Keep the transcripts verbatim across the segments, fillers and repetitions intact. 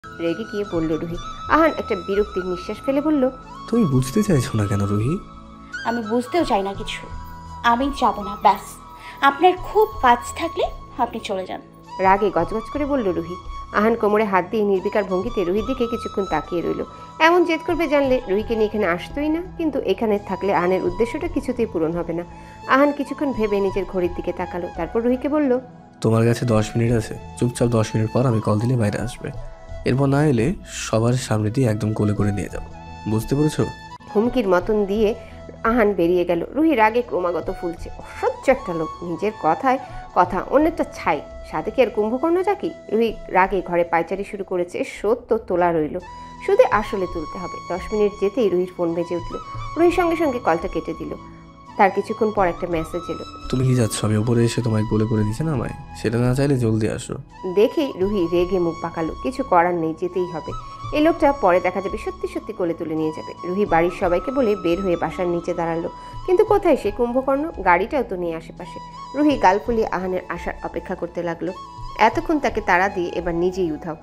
রেগে গিয়ে বলল রুহি। আহান একটা বিরক্তির নিঃশ্বাস ফেলে বলল, তুমি বুঝতে চাইছো না কেন রুহি? আমি বুঝতেও চাই না কিছু। আমি যাব না, ব্যাস। আপনার খুব কাজ থাকলে আপনি চলে যান। রাগে গজগজ করে বলল রুহি। আহান কোমরে হাত দিয়ে নির্বিকার ভঙ্গিতে রুহির দিকে কিছুক্ষণ তাকিয়ে রইল। এমন জেদ করবে জানলে রুহিকে নিয়ে এখানে আসতোই না, কিন্তু এখানে থাকলে আহানের উদ্দেশ্যটা কিছুতেই পূরণ হবে না। আহান কিছুক্ষণ ভেবে নিজের ঘড়ির দিকে তাকালো, তারপর রুহিকে বলল, তোমার কাছে দশ মিনিট আছে, চুপচাপ দশ মিনিট পর আমি কল দিলে বাইরে আসবে। এরপর না এলে সবার সামনে দিয়ে একদম কোলে করে নিয়ে যাবো, বুঝতে পেরেছো? হুমকির মতন দিয়ে আহান বেরিয়ে গেল। রুহি রাগে ক্রমাগত ফুলছে। অসহ্য একটা লোক, নিজের কথায় কথা অন্যটা ছাই, সাথে কি আর কুম্ভকর্ণ যাকি। রুহি রাগে ঘরে পায়চারি শুরু করেছে। সত্য তোলা রইল, শুধু আসলে তুলতে হবে। দশ মিনিট যেতেই রুহির ফোন বেজে উঠল। রুহির সঙ্গে সঙ্গে কলটা কেটে দিল। তার কিছুক্ষণ পর একটা মেসেজ এলো। তুমি কি যাচ্ছ? আমি উপরে এসে তোমায় কোলে করে দিচ্ছে না আমায়, সেটা না চাইলে জলদি আসো। দেখেই রুহি রেগে মুখ পাকালো। কিছু করার নেই, যেতেই হবে। এই লোকটা পরে দেখা যাবে সত্যি সত্যি কোলে তুলে নিয়ে যাবে। রুহি বাড়ির সবাইকে বলে বের হয়ে বাসার নিচে দাঁড়ালো, কিন্তু কোথায় সে কুম্ভকর্ণ? গাড়িটাও তো নেই আশেপাশে। রুহি গাল ফুলিয়ে আহানের আসার অপেক্ষা করতে লাগলো। এতক্ষণ তাকে তাড়া দিয়ে এবার নিজেই উধাও।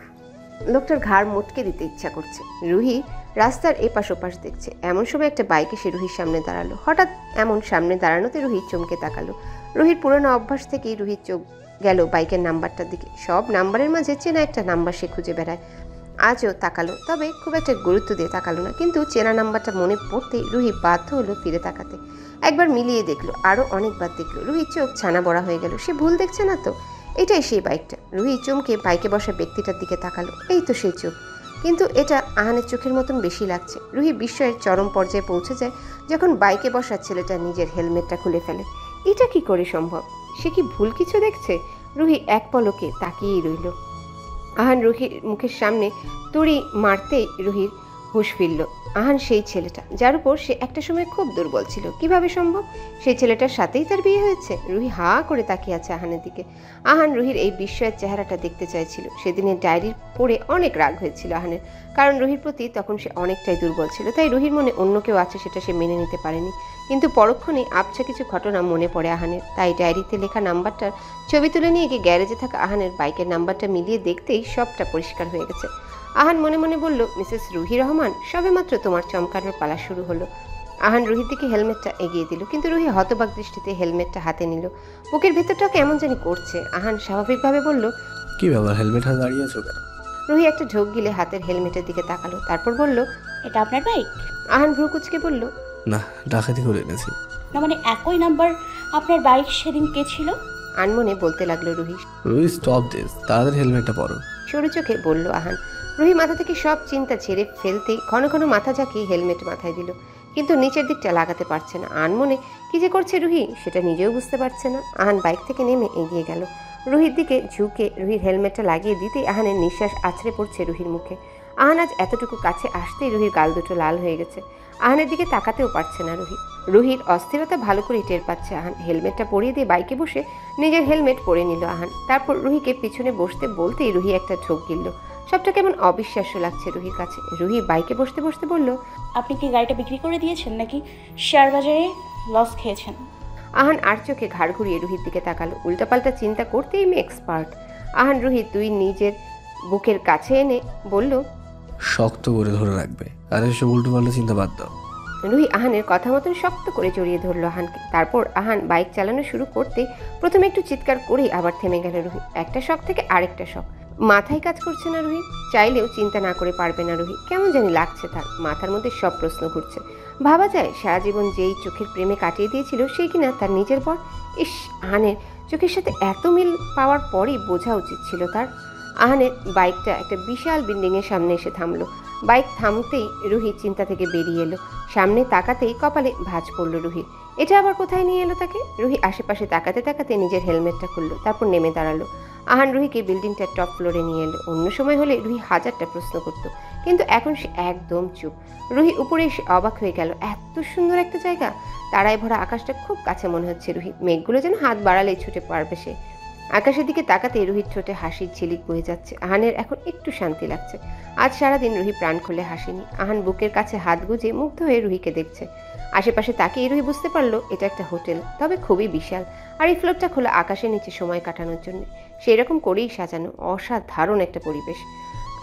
লোকটার ঘাড় মোটকে দিতে ইচ্ছা করছে। রুহি রাস্তার এপাশ ওপাশ দেখছে। এমন সময় একটা বাইক এসে রুহির সামনে দাঁড়ালো। হঠাৎ এমন সামনে দাঁড়ানোতে রুহি চমকে তাকালো। রুহির পুরনো অভ্যাস থেকেই রুহির চোখ গেল বাইকের নাম্বারটার দিকে। সব নাম্বারের মাঝে চেনা একটা নাম্বার সে খুঁজে বেড়ায়। আজও তাকালো, তবে খুব একটা গুরুত্ব দিয়ে তাকালো না। কিন্তু চেনা নাম্বারটা মনে পড়তেই রুহি বাধ্য হলো ফিরে তাকাতে। একবার মিলিয়ে দেখলো, আরও অনেকবার দেখলো। রুহির চোখ ছানা বড়া হয়ে গেল। সে ভুল দেখছে না তো? এটাই সেই বাইকটা। রুহি চমকে বাইকে বসা ব্যক্তিটার দিকে তাকালো। এই তো সেই চোখ, কিন্তু এটা আহানের চোখের মতন বেশি লাগছে। রুহি বিস্ময়ের চরম পর্যায়ে পৌঁছে যায় যখন বাইকে বসা ছেলেটা নিজের হেলমেটটা খুলে ফেলে। এটা কি করে সম্ভব? সে কি ভুল কিছু দেখছে? রুহি এক পলকে তাকিয়েই রইল। আহান রুহির মুখের সামনে তুড়ি মারতেই রুহির হুঁশ ফিরল। আহান সেই ছেলেটা যার উপর সে একটা সময় খুব দুর্বল ছিল। কিভাবে সম্ভব? সেই ছেলেটার সাথেই তার বিয়ে হয়েছে? রুহি হা করে তাকিয়ে আছে আহানের দিকে। আহান রুহির এই বিস্ময়ের চেহারাটা দেখতে চাইছিল। সেদিনের ডায়েরি পড়ে অনেক রাগ হয়েছিল আহানের, কারণ রুহির প্রতি তখন সে অনেকটাই দুর্বল ছিল। তাই রুহির মনে অন্য কেউ আছে সেটা সে মেনে নিতে পারেনি। কিন্তু পরক্ষণেই আবছা কিছু ঘটনা মনে পড়ে আহানের। তাই ডায়েরিতে লেখা নাম্বারটার ছবি তুলে নিয়ে গিয়ে গ্যারেজে থাকা আহানের বাইকের নাম্বারটা মিলিয়ে দেখতেই সবটা পরিষ্কার হয়ে গেছে। আহান মনে মনে বলল, মিসেস রুহি রহমান, সবেমাত্র তোমার চমকানোর পালা শুরু হলো। আহান রুহির দিকে হেলমেটটা এগিয়ে দিল, কিন্তু রুহি হতবাক দৃষ্টিতে হেলমেটটা হাতে নিল। বুকের ভেতরটা কেমন জানি করছে। আহান স্বাভাবিকভাবে বলল, কি ব্যাপার, হেলমেট হাতে দাঁড়িয়ে আছো কেন? রুহি একটা ঢোক গিলে হাতের হেলমেটের দিকে তাকালো, তারপর বলল, এটা আপনার বাইক? আহান ভ্রু কুচকে বলল, না, ডাকাতি করে এনেছি। না মানে একই নাম্বার আপনার বাইক সেদিন কে ছিল? আনমনে বলতে লাগলো রুহি। রুহি স্টপ দিস, তাড়াতাড়ি হেলমেটটা পরো। সরু চোখে বলল আহান। রুহি মাথা থেকে সব চিন্তা ছেড়ে ফেলতেই ঘন ঘন মাথা ঝাঁকিয়ে হেলমেট মাথায় দিল, কিন্তু নিচের দিকটা লাগাতে পারছে না। আনমনে কি যে করছে রুহি সেটা নিজেও বুঝতে পারছে না। আহান বাইক থেকে নেমে এগিয়ে গেল। রুহির দিকে ঝুঁকে রুহির হেলমেটটা লাগিয়ে দিতেই আহানের নিঃশ্বাস আছড়ে পড়ছে রুহির মুখে। আহান আজ এতটুকু কাছে আসতেই রুহির গাল দুটো লাল হয়ে গেছে। আহানের দিকে তাকাতেও পারছে না রুহি। রুহির অস্থিরতা ভালো করে টের পাচ্ছে আহান। হেলমেটটা পরিয়ে দিয়ে বাইকে বসে নিজের হেলমেট পরে নিল আহান। তারপর রুহিকে পিছনে বসতে বলতেই রুহি একটা ঢোক গিলল। সবটা কেমন অবিশ্বাস্য লাগছে রুহির কাছে। রুহি বাইকে বসতে বসতে বলল, আপনি কি গাড়িটা বিক্রি করে দিয়েছেন নাকি শেয়ার বাজারে লস খেয়েছেন? আহান আর চোখে ঘাড় ঘুরিয়ে রুহির দিকে তাকালো। উল্টাপাল্টা চিন্তা করতেই আমি এক্সপার্ট। আহান রুহি দুই নিজের বুকের কাছে এনে বলল, শক্ত করে ধরে রাখবে, আর এসব উল্টো পাল্টা চিন্তা বাদ দাও। রুহি আহানের কথা মতন শক্ত করে জড়িয়ে ধরলো আহানকে। তারপর আহান বাইক চালানো শুরু করতেই প্রথমে একটু চিৎকার করেই আবার থেমে গেল রুহি। একটা শখ থেকে আরেকটা শখ, মাথায় কাজ করছে না রুহি। চাইলেও চিন্তা না করে পারবে না রুহি। কেমন জানি লাগছে তার, মাথার মধ্যে সব প্রশ্ন ঘুরছে। ভাবা যায় সারা জীবন যেই চোখের প্রেমে কাটিয়ে দিয়েছিল সেই কিনা তার নিজের পর। ইস, আহানের চোখের সাথে এত মিল পাওয়ার পরই বোঝা উচিত ছিল তার। আহানের বাইকটা একটা বিশাল বিল্ডিংয়ের সামনে এসে থামলো। বাইক থামতেই রুহি চিন্তা থেকে বেরিয়ে এলো। সামনে তাকাতেই কপালে ভাঁজ পড়লো রুহির। এটা আবার কোথায় নিয়ে এলো তাকে? রুহি আশেপাশে তাকাতে তাকাতে নিজের হেলমেটটা খুললো, তারপর নেমে দাঁড়ালো। আহান রুহিকে বিল্ডিংটার টপ ফ্লোরে নিয়ে এলো। অন্য সময় হলে রুহি হাজারটা প্রশ্ন করতো, কিন্তু এখন সে একদম চুপ। রুহি উপরে এসে অবাক হয়ে গেল। এত সুন্দর একটা জায়গা, তারায় ভরা আকাশটা খুব কাছে মনে হচ্ছে রুহি। মেঘগুলো যেন হাত বাড়ালেই ছুটে পারবে সে। আকাশের দিকে তাকাতে রুহির ঠোঁটে হাসির ঝিলিক বয়ে যাচ্ছে। আহানের এখন একটু শান্তি লাগছে। আজ সারাদিন রুহি প্রাণ খুলে হাসিনি। আহান বুকের কাছে হাত গুজে মুগ্ধ হয়ে রুহিকে দেখছে। আশেপাশে তাকিয়ে রুহি বুঝতে পারলো এটা একটা হোটেল, তবে খুবই বিশাল। আর এই ফ্লোরটা খোলা আকাশের নিচে সময় কাটানোর জন্য সেই রকম করেই সাজানো। অসাধারণ একটা পরিবেশ।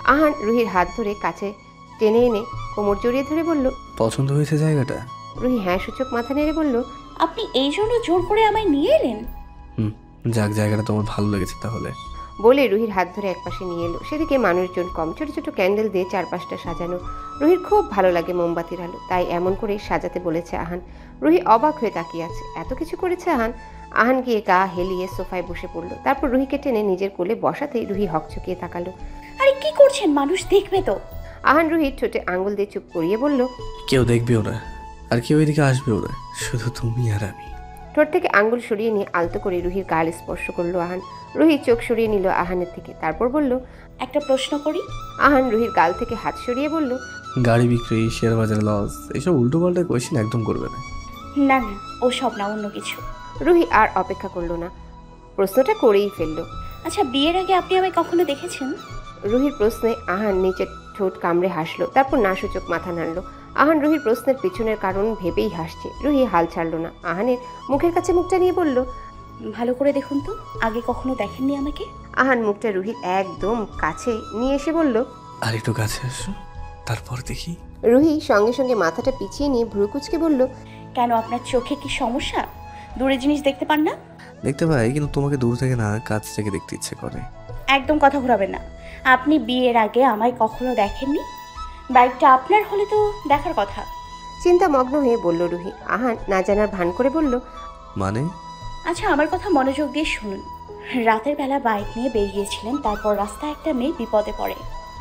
আহান রুহির হাত ধরে কাছে টেনে এনে কোমর জড়িয়ে ধরে বলল, পছন্দ হয়েছে জায়গাটা? রুহি হ্যাঁ সূচক মাথা নেড়ে বলল, আপনি এই জন্য জোর করে আমায় নিয়ে এলেন? হুম, যাক, জায়গাটা তোমার ভালো লেগেছে তাহলে। বলে রুহির হাত ধরে একপাশে নিয়ে এলো। সেদিকে মানুষজন কম, ছোট ছোট ক্যান্ডেল দিয়ে চারপাশটা সাজানো। রুহির খুব ভালো লাগে মোমবাতির আলো, তাই এমন করে সাজাতে বলেছে আহান। রুহি অবাক হয়ে তাকিয়ে আছে। এত কিছু করেছে আহান। আহান গিয়ে গা হেলিয়ে সোফায় বসে পড়লো। তারপর রুহিকে টেনে নিজের কোলে বসাতেই রুহি হকচকিয়ে তাকালো। আরে কি করছেন? মানুষ দেখবে তো। আহান রুহির ঠোঁটে আঙ্গুল দিয়ে চুপ করিয়ে বলল, কেউ দেখবেও না, আর কেউ এদিকে আসবেও না, শুধু তুমি আর আমি। ঠোঁট থেকে আঙ্গুল সরিয়ে নিয়ে আলতো করে রুহির গাল স্পর্শ করলো আহান। রুহি চোখ সরিয়ে নিল আহানের থেকে, তারপর বলল, একটা প্রশ্ন করি? আহান রুহির গাল থেকে হাত সরিয়ে বলল, গাড়ি বিক্রি, শেয়ার বাজার লস, এইসব উল্টো পাল্টা কোয়েশ্চেন একদম করবে না। না না, ও সব না, অন্য কিছু। রুহি আর অপেক্ষা করলো না, প্রশ্নটা করেই ফেললো। আচ্ছা, বিয়ের আগে আপনি আমায় কখনো দেখেছেন? রুহির প্রশ্নে আহান নিচের ঠোঁট কামড়ে হাসলো, তারপর নাসূচক মাথা নাড়ল। আহান রুহির প্রশ্নের পিছনের কারণ ভেবেই হাসছে। রুহি হাল ছাড়লো না। আহানের মুখের কাছে মুখটা নিয়ে বলল, ভালো করে দেখুন তো, আগে কখনো দেখেননি আমাকে? আহান মুখটা রুহির একদম কাছে নিয়ে এসে বলল, আর একটু কাছে আসো, তারপর দেখি। রুহি সঙ্গে সঙ্গে মাথাটা পিছিয়ে নিয়ে ভ্রুকুচকে বলল, কেন, আপনার চোখে কি সমস্যা? দূরে জিনিস দেখতে পান না? দেখতে পাই, কিন্তু তোমাকে দূর থেকে না, কাছ থেকে দেখতে ইচ্ছে করে। একদম কথা ঘোরাবেন না। আপনি বিয়ের আগে আমায় কখনো দেখেননি? বাইকটা আপনার হলে তো দেখার কথা। চিন্তামগ্ন হয়ে বলল রুহি। আহান না জানার ভান করে বলল, মানে? আচ্ছা, আমার কথা মনোযোগ দিয়ে শুনুন। রাতের বেলা বাইক নিয়ে বেরিয়েছিলেন, তারপর রাস্তায় একটা মেয়ে বিপদে পড়ে।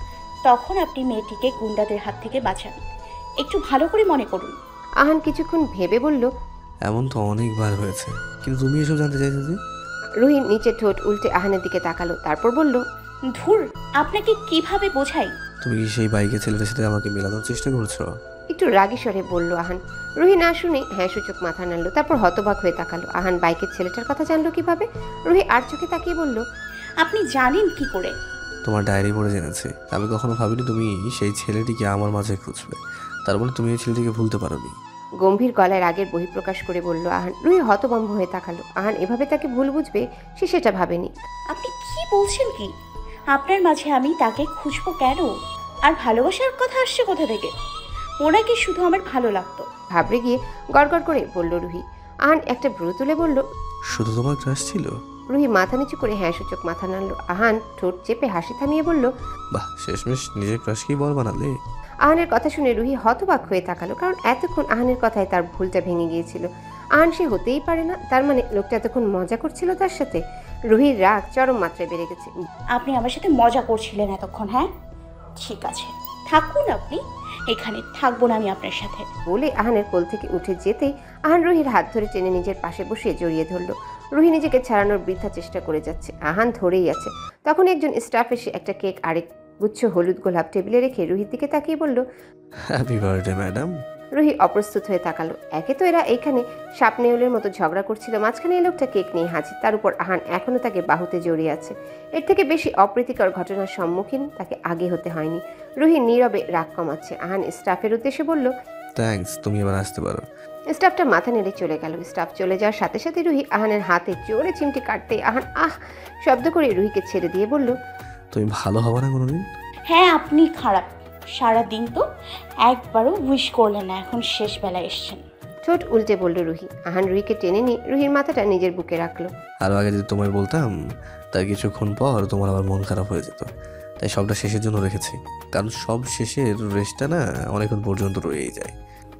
তখন আপনি মেয়েটিকে গুন্ডাদের হাত থেকে বাঁচান। একটু ভালো করে মনে করুন। আহান কিছুক্ষণ ভেবে বলল, এমন তো অনেকবার হয়েছে, কিন্তু তুমি এসব জানতে চাইছো যে? রুহি নিচের ঠোঁট উল্টে আহানের দিকে তাকালো, তারপর বলল, ধুর, আপনাকে কিভাবে বোঝাই? তুমি কি সেই বাইকের ছেলেটার সাথে আমাকে মেলানোর চেষ্টা করছো? একটু রাগী স্বরে বলল আহান। রুহি না শুনে হ্যাঁ সূচক মাথা নাড়ল, তারপর হতবাক হয়ে তাকালো। আহান বাইকের ছেলেটার কথা জানলো কিভাবে? রুহি আর চোখে তাকিয়ে বলল, আপনি জানেন কি করে? তোমার ডায়েরি পড়ে জেনেছি। আমি কখনো ভাবিনি তুমি সেই ছেলেটিকে আমার মাঝে খুঁজবে। তার মানে তুমি এই ছেলেটিকে ভুলতে পারোনি। গম্ভীর গলায় রাগের বহিঃপ্রকাশ করে বলল আহান। রুহি হতভম্ব হয়ে তাকালো। আহান এভাবে তাকে ভুল বুঝবে সে সেটা ভাবেনি। আপনি কি বলছেন কি? আপনার মাঝে আমি তাকে খুঁজবো কেন? আর ভালোবাসার কথা আসছে কোথা থেকে? ওনাকে শুধু আমার ভালো লাগতো। ঘাবড়ে গিয়ে গড়গড় করে বলল রুহি। আহান একটা ভ্রু তুলে বলল, শুধু তোমার ক্রাশ ছিল? রুহি মাথা নিচু করে হ্যাঁ সূচক মাথা নাড়ল। আহান ঠোঁট চেপে হাসি থামিয়ে বলল, বাহ, শেষমেশ নিজের ক্রাশকেই বল বানালে। আহানের কথা শুনে রুহি হতবাক হয়ে তাকালো, কারণ এতক্ষণ আহানের কথায় তার ভুলটা ভেঙে গিয়েছিল। আহান সে হতেই পারে না, তার মানে লোকটা এতক্ষণ মজা করছিল তার সাথে। রুহির রাগ চরম মাত্রায় বেড়ে গেছে। আপনি আমার সাথে মজা করছিলেন এতক্ষণ, হ্যাঁ? ঠিক আছে, থাকুন আপনি এখানে, থাকবো না আমি আপনার সাথে। বলে আহানের কোল থেকে উঠে যেতেই আহান রুহির হাত ধরে টেনে নিজের পাশে বসিয়ে জড়িয়ে ধরলো। রুহি নিজেকে ছাড়ানোর বৃথা চেষ্টা করে যাচ্ছে, আহান ধরেই আছে। তখন একজন স্টাফ এসে একটা কেক আরেক গুচ্ছ হলুদ গোলাপ টেবিলে রেখে রুহির দিকে তাকিয়ে বলল, হ্যাপি বার্থডে ম্যাডাম। রুহি অপ্রস্তুত হয়ে তাকালো। একে তো এরা এখানে সাপ নেউলের মতো ঝগড়া করছিল, মাঝখানে এই লোকটা কেক নিয়ে হাজির, তার উপর আহান এখনও তাকে বাহুতে জড়িয়ে আছে। এর থেকে বেশি অপ্রীতিকর ঘটনার সম্মুখীন তাকে আগে হতে হয়নি। রুহি নীরবে রাগ কমাচ্ছে। আহান স্টাফের উদ্দেশ্যে বলল, থ্যাঙ্কস, তুমি এবার আসতে পারো। স্টাফটা মাথা নেড়ে চলে গেল। স্টাফ চলে যাওয়ার সাথে সাথে রুহি আহানের হাতে জোরে চিমটি কাটতে আহান আহ শব্দ করে রুহিকে ছেড়ে দিয়ে বলল, তুমি ভালো হবে না কোনোদিন। হ্যাঁ, আপনি খারাপ। সারা দিন তো একবারও উইশ করলেন না, এখন শেষ বেলায় এসছেন। ঠোঁট উল্টে বলল রুহি। আহান রুহিকে টেনে নিয়ে রুহির মাথাটা নিজের বুকে রাখলো। আরও আগে যদি তোমায় বলতাম, তার কিছুক্ষণ পর তোমার আবার মন খারাপ হয়ে যেত। তাই সবটা শেষের জন্য রেখেছি, কারণ সব শেষের রেশটা না অনেকক্ষণ পর্যন্ত রয়েই যায়।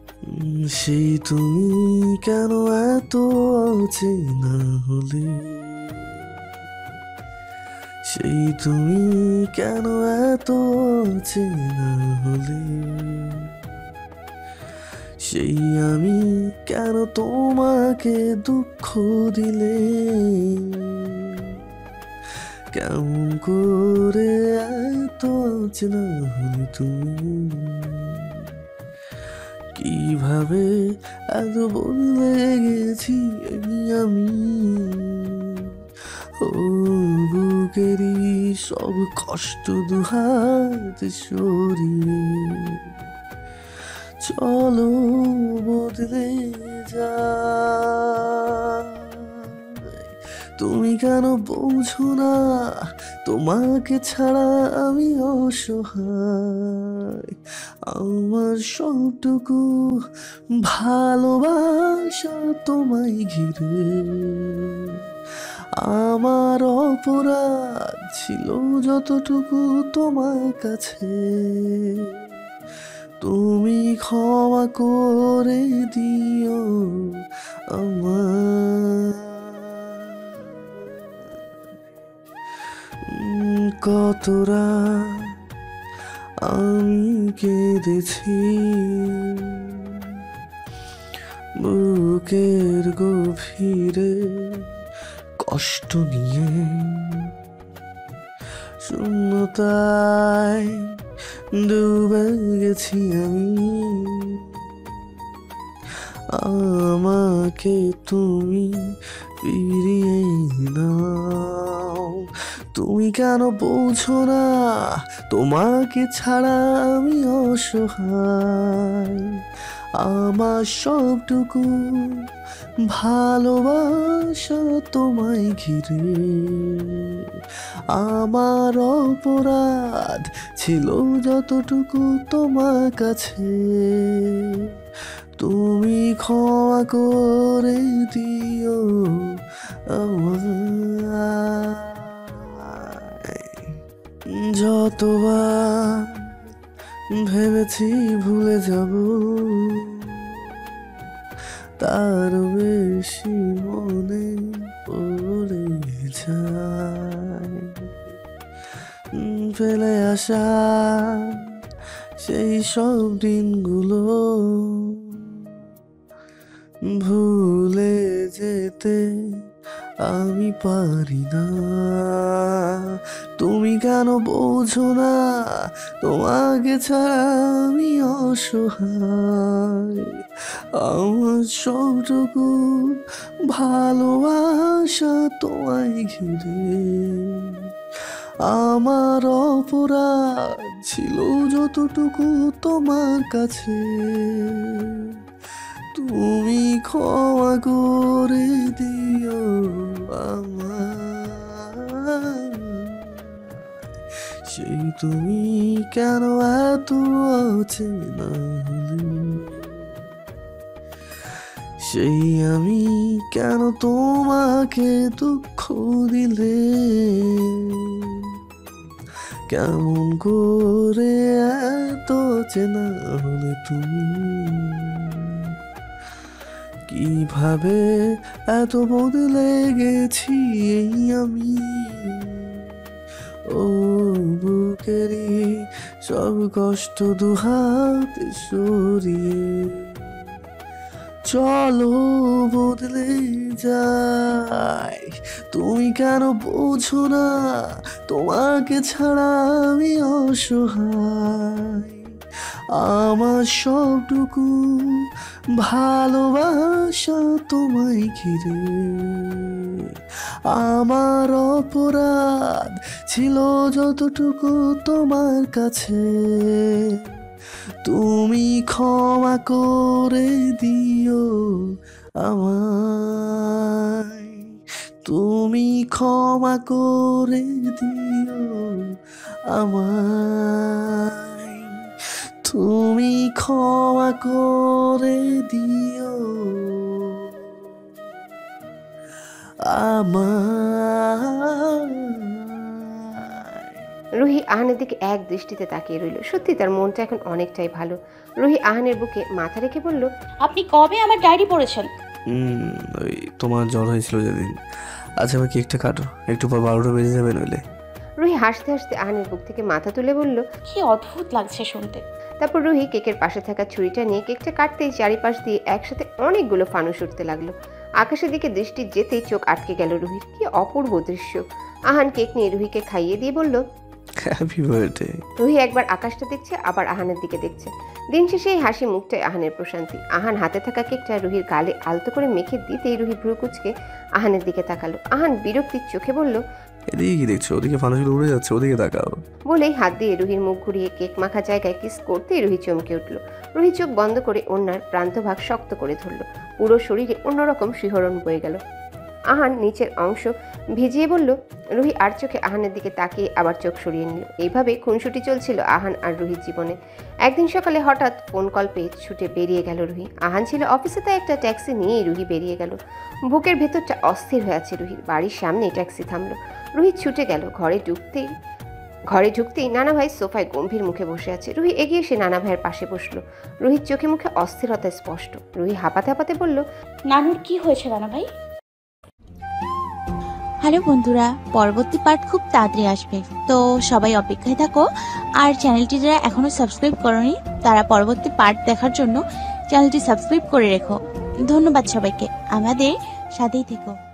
উম, সেই তুমি কেন এত অচেনা হলে, সেই তুমি কেন এত অচেনা হলে, সেই আমি কেন তোমাকে দুঃখ দিলে, কেমন করে এত অচেনা হলে তুমি, কিভাবে এত বদলে গেছি এই আমি, ও বুকেরই সব কষ্ট দুহাত সরিয়ে চলো বদলে যায়, তুমি কেন বোঝো না তোমাকে ছাড়া আমি অসহায়। আমার সবটুকু ভালোবাসা তোমায় ঘিরে, আমার অপরাধ ছিল যতটুকু তোমার কাছে, তুমি ক্ষমা করে দিও আমার। উম, কত রাত আমি কেঁদেছি বুকের গভীরে কষ্ট নিয়ে, শূন্যতায় ডুবে গেছি আমি। আমাকে তুমি ফিরিয়ে নাও, তুমি কেন বোঝো না তোমাকে ছাড়া আমি অসহায়। আমার সবটুকু ভালোবাসা তোমায় ঘিরে, আমার অপরাধ ছিল যতটুকু তোমার কাছে, তুমি ক্ষমা করে দিও আমায়। যতবার ভেবেছি ভুলে যাব, তার বেশি মনে পড়ে যায়। ফেলে আসা সেই সব দিনগুলো ভুলে যেতে আমি পারি না। তুমি কেন বোঝো না তোমাকে ছাড়া আমি অসহায়। আমার সবটুকু ভালোবাসা তোমায় ঘিরে, আমার অপরাধ ছিল যতটুকু তোমার কাছে, তুমি ক্ষমা করে দিও আমায়। সেই তুমি কেন এত অচেনা হলে, সেই আমি কেন তোমাকে দুঃখ দিলে, কেমন করে এত চেনা হলে তুমি, কিভাবে এত বদলে গেছি এই আমি। ও বুকেরই সব কষ্ট দুহাত সরিয়ে চলো বদলে যাই। তুমি কেন বোঝো না তোমাকে ছাড়া আমি অসহায়। আমার সবটুকু ভালোবাসা তোমায় ঘিরে, আমার অপরাধ ছিল যতটুকু তোমার কাছে, তুমি ক্ষমা করে দিও আমায়। তুমি ক্ষমা করে দিও আমায়, তুমি ক্ষমা করে দিও আমায়। রুহি আহানের দিকে এক দৃষ্টিতে তাকিয়ে রইল। সত্যি তার মনটা এখন অনেকটাই ভালো। রুহি আহানের বুকে মাথা রেখে বলল, আপনি কবে আমার ডায়েরি পড়েছেন? হুম ওই তোমার জ্বর হয়েছিল যেদিন। আচ্ছা আমার কেকটা কাটো, একটু পর বারোটা বেজে যাবে নইলে। রুহি হাসতে হাসতে আহানের বুক থেকে মাথা তুলে বলল, কি অদ্ভুত লাগছে শুনতে। তারপর রুহি কেকের পাশে থাকা ছুরিটা নিয়ে কেকটা কাটতেই চারিপাশ দিয়ে একসাথে অনেকগুলো ফানুস উঠতে লাগলো। আকাশের দিকে দৃষ্টি যেতেই চোখ আটকে গেল রুহির। কি অপূর্ব দৃশ্য। আহান কেক নিয়ে রুহিকে খাইয়ে দিয়ে বলল, হ্যাপি বার্থডে। রুহি একবার আকাশটা দেখছে, আবার আহানের দিকে দেখছে। দিন শেষে এই হাসি মুখটাই আহানের প্রশান্তি। আহান হাতে থাকা কেকটা রুহির গালে আলতো করে মেখে দিতেই রুহি ভ্রু কুচকে আহানের দিকে তাকালো। আহান বিরক্তির চোখে বলল, এদিকে কি দেখছো? ওদিকে ফানুসগুলো উড়ে যাচ্ছে, ওদিকে তাকাও। বলেই হাত দিয়ে রুহির মুখ ঘুরিয়ে কেক মাখা জায়গায় কিস করতেই রুহি চমকে উঠল। রুহি চোখ বন্ধ করে ওড়নার প্রান্তভাগ শক্ত করে ধরল। পুরো শরীরে অন্যরকম শিহরণ বয়ে গেল। আহান নিচের অংশ ভিজিয়ে বলল। রুহি আর চোখে আহানের দিকে তাকিয়ে আবার চোখ সরিয়ে নিল। এইভাবে খুনসুটি চলছিল আহান আর রুহির জীবনে। একদিন সকালে হঠাৎ ফোন কল পেয়ে ছুটে বেরিয়ে গেল রুহি। আহান ছিল অফিসে, তাই একটা ট্যাক্সি নিয়েই রুহি বেরিয়ে গেল। বুকের ভেতরটা অস্থির হয়ে আছে রুহির। বাড়ির সামনে ট্যাক্সি থামলো। রুহি ছুটে গেল ঘরে। ঢুকতেই ঘরে ঢুকতেই নানা ভাই সোফায় গম্ভীর মুখে বসে আছে। রুহি এগিয়ে এসে নানা ভাইয়ের পাশে বসলো। রুহির চোখে মুখে অস্থিরতা স্পষ্ট। রুহি হাঁপাতে হাঁপাতে বলল, নানুর কি হয়েছে নানা ভাই? হ্যালো বন্ধুরা, পরবর্তী পার্ট খুব তাড়াতাড়ি আসবে, তো সবাই অপেক্ষায় থাকো। আর চ্যানেলটি যারা এখনো সাবস্ক্রাইব করোনি তারা পরবর্তী পার্ট দেখার জন্য চ্যানেলটি সাবস্ক্রাইব করে রেখো। ধন্যবাদ সবাইকে, আমাদের সাথেই থেকো।